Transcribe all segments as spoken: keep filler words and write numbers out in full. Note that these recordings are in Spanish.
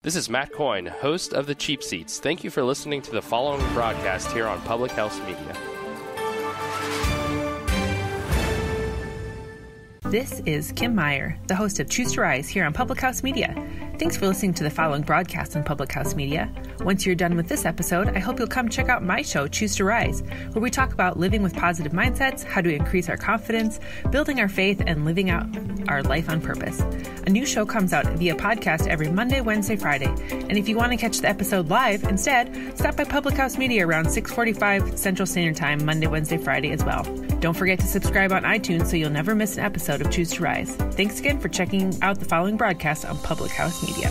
This is Matt Coyne, host of The Cheap Seats. Thank you for listening to the following broadcast here on Public House Media. This is Kim Meyer, the host of Choose to Rise here on Public House Media. Thanks for listening to the following broadcast on Public House Media. Once you're done with this episode, I hope you'll come check out my show, Choose to Rise, where we talk about living with positive mindsets, how to increase our confidence, building our faith, and living out our life on purpose. A new show comes out via podcast every Monday, Wednesday, Friday. And if you want to catch the episode live instead, stop by Public House Media around six forty-five Central Standard Time, Monday, Wednesday, Friday as well. Don't forget to subscribe on iTunes so you'll never miss an episode of Choose to Rise. Thanks again for checking out the following broadcast on Public House Media.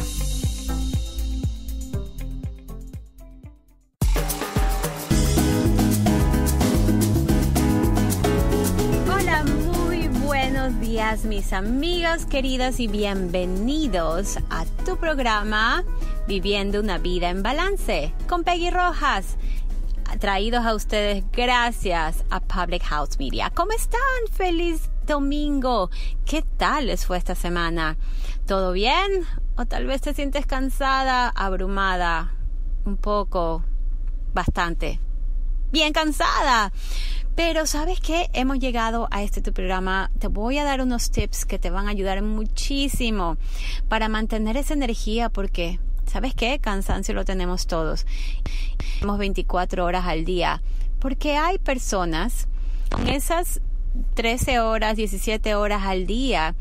Hola, muy buenos días, mis amigos queridos, y bienvenidos a tu programa Viviendo una Vida en Balance con Peggy Rojas, traídos a ustedes gracias a Public House Media. ¿Cómo están? ¡Feliz domingo! ¿Qué tal les fue esta semana? ¿Todo bien? ¿O tal vez te sientes cansada, abrumada? Un poco, bastante. Bien cansada. Pero ¿sabes qué? Hemos llegado a este tu programa. Te voy a dar unos tips que te van a ayudar muchísimo para mantener esa energía, porque ¿sabes qué? Cansancio lo tenemos todos. Tenemos veinticuatro horas al día, porque hay personas con esas trece horas, diecisiete horas al día,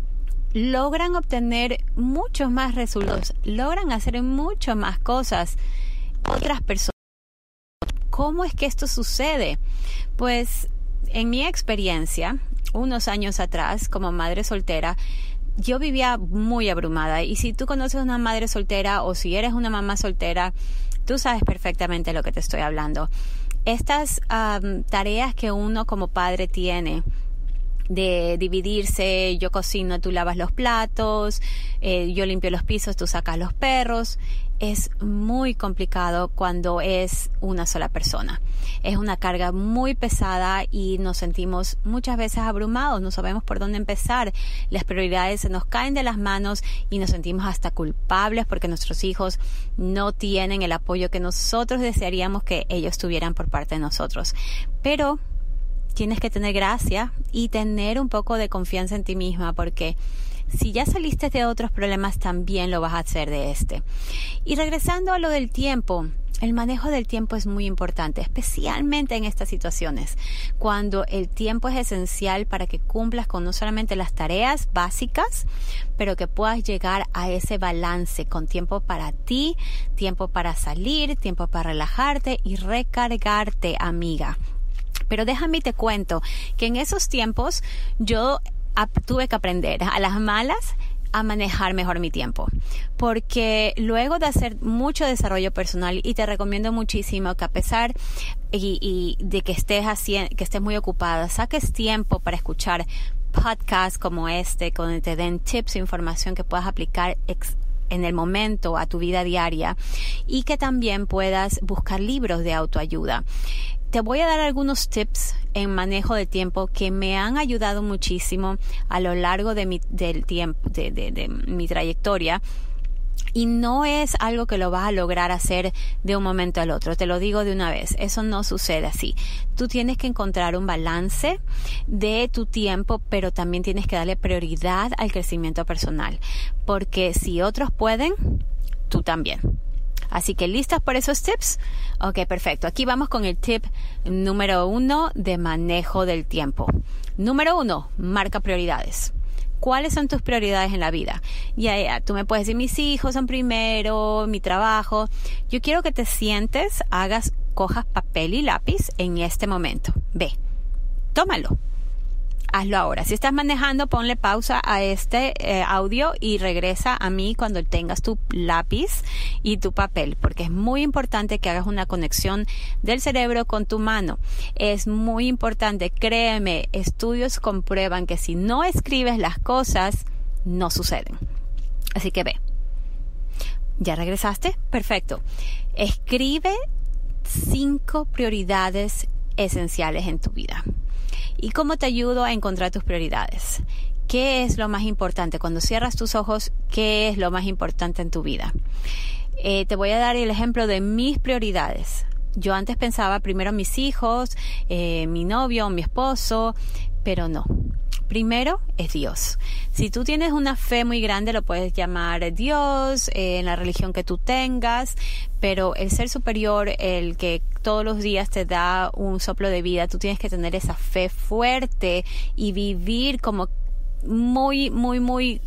logran obtener muchos más resultados, logran hacer mucho más cosas que otras personas. ¿Cómo es que esto sucede? Pues en mi experiencia, unos años atrás, como madre soltera, yo vivía muy abrumada. Y si tú conoces a una madre soltera o si eres una mamá soltera, tú sabes perfectamente de lo que te estoy hablando. Estas um, tareas que uno como padre tiene de dividirse, yo cocino, tú lavas los platos, eh, yo limpio los pisos, tú sacas los perros, es muy complicado cuando es una sola persona. Es una carga muy pesada y nos sentimos muchas veces abrumados, no sabemos por dónde empezar, las prioridades se nos caen de las manos y nos sentimos hasta culpables porque nuestros hijos no tienen el apoyo que nosotros desearíamos que ellos tuvieran por parte de nosotros. Pero tienes que tener gracia y tener un poco de confianza en ti misma, porque si ya saliste de otros problemas, también lo vas a hacer de este. Y regresando a lo del tiempo, el manejo del tiempo es muy importante, especialmente en estas situaciones, cuando el tiempo es esencial para que cumplas con no solamente las tareas básicas, pero que puedas llegar a ese balance con tiempo para ti, tiempo para salir, tiempo para relajarte y recargarte, amiga. Pero déjame y te cuento que en esos tiempos yo ap- tuve que aprender a las malas a manejar mejor mi tiempo, porque luego de hacer mucho desarrollo personal, y te recomiendo muchísimo que a pesar y, y de que estés haciendo, que estés muy ocupada, saques tiempo para escuchar podcasts como este, donde te den tips e información que puedas aplicar ex- en el momento a tu vida diaria, y que también puedas buscar libros de autoayuda. Te voy a dar algunos tips en manejo del tiempo que me han ayudado muchísimo a lo largo de mi, del tiempo, de, de, de mi trayectoria. Y no es algo que lo vas a lograr hacer de un momento al otro. Te lo digo de una vez. Eso no sucede así. Tú tienes que encontrar un balance de tu tiempo, pero también tienes que darle prioridad al crecimiento personal. Porque si otros pueden, tú también. Así que, ¿listas por esos tips? Ok, perfecto. Aquí vamos con el tip número uno de manejo del tiempo. Número uno, marca prioridades. ¿Cuáles son tus prioridades en la vida? Ya, ya, tú me puedes decir, mis hijos son primero, mi trabajo. Yo quiero que te sientes, hagas, cojas papel y lápiz en este momento. Ve, tómalo. Hazlo ahora. Si estás manejando, ponle pausa a este eh, audio y regresa a mí cuando tengas tu lápiz y tu papel, porque es muy importante que hagas una conexión del cerebro con tu mano. Es muy importante, créeme, estudios comprueban que si no escribes las cosas, no suceden. Así que ve. ¿Ya regresaste? Perfecto. Escribe cinco prioridades esenciales en tu vida. ¿Y cómo te ayudo a encontrar tus prioridades? ¿qué es lo más importante? Cuando cierras tus ojos, ¿qué es lo más importante en tu vida? Eh, te voy a dar el ejemplo de mis prioridades. Yo antes pensaba primero mis hijos, eh, mi novio, mi esposo, pero no. Primero es Dios. Si tú tienes una fe muy grande, lo puedes llamar Dios, eh, en la religión que tú tengas, pero el ser superior, el que todos los días te da un soplo de vida, tú tienes que tener esa fe fuerte y vivir como muy, muy, muy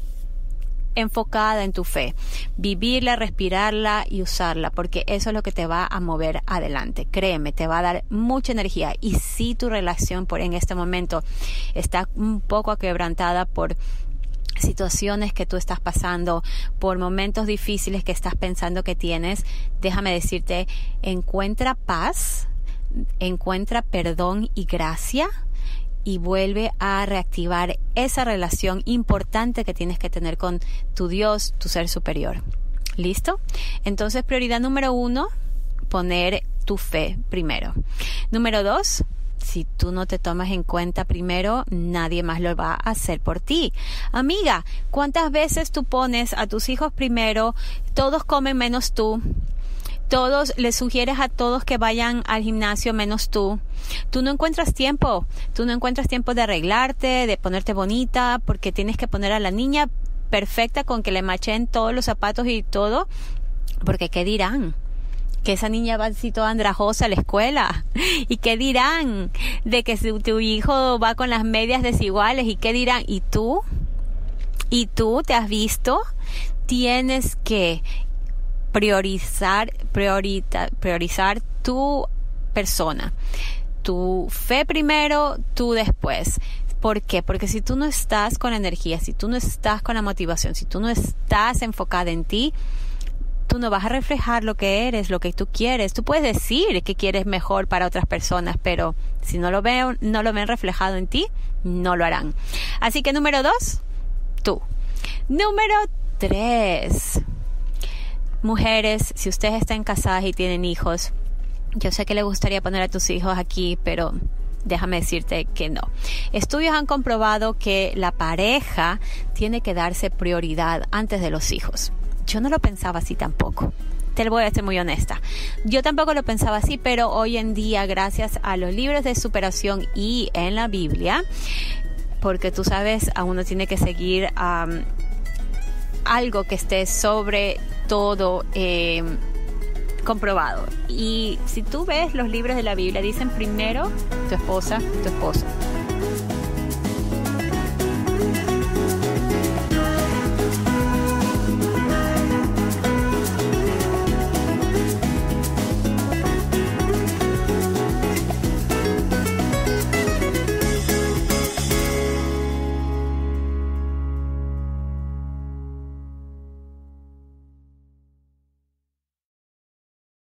enfocada en tu fe, vivirla, respirarla y usarla, porque eso es lo que te va a mover adelante. Créeme, te va a dar mucha energía. Y si tu relación por en este momento está un poco quebrantada por situaciones que tú estás pasando, por momentos difíciles que estás pensando que tienes, déjame decirte, encuentra paz, encuentra perdón y gracia, y vuelve a reactivar esa relación importante que tienes que tener con tu Dios, tu ser superior. ¿Listo? Entonces, prioridad número uno, poner tu fe primero. Número dos, si tú no te tomas en cuenta primero, nadie más lo va a hacer por ti. Amiga, ¿cuántas veces tú pones a tus hijos primero? Todos comen menos tú. Todos, les sugieres a todos que vayan al gimnasio menos tú. Tú no encuentras tiempo. Tú no encuentras tiempo de arreglarte, de ponerte bonita, porque tienes que poner a la niña perfecta con que le machen todos los zapatos y todo. Porque ¿qué dirán? Que esa niña va así toda andrajosa a la escuela. ¿Y qué dirán? De que su, tu hijo va con las medias desiguales. ¿Y qué dirán? ¿Y tú? ¿Y tú te has visto? Tienes que priorizar, priorita, priorizar tu persona, tu fe primero, tú después. ¿Por qué? Porque si tú no estás con la energía, si tú no estás con la motivación, si tú no estás enfocada en ti, tú no vas a reflejar lo que eres, lo que tú quieres. Tú puedes decir que quieres mejor para otras personas, pero si no lo ven, no lo ven reflejado en ti, no lo harán. Así que número dos, tú. Número tres. Mujeres, si ustedes están casadas y tienen hijos, yo sé que le gustaría poner a tus hijos aquí, pero déjame decirte que no. Estudios han comprobado que la pareja tiene que darse prioridad antes de los hijos. Yo no lo pensaba así tampoco. Te lo voy a ser muy honesta. Yo tampoco lo pensaba así, pero hoy en día, gracias a los libros de superación y en la Biblia, porque tú sabes, a uno tiene que seguir um, algo que esté sobre todo eh, comprobado. Y si tú ves los libros de la Biblia, dicen primero tu esposa, tu esposo.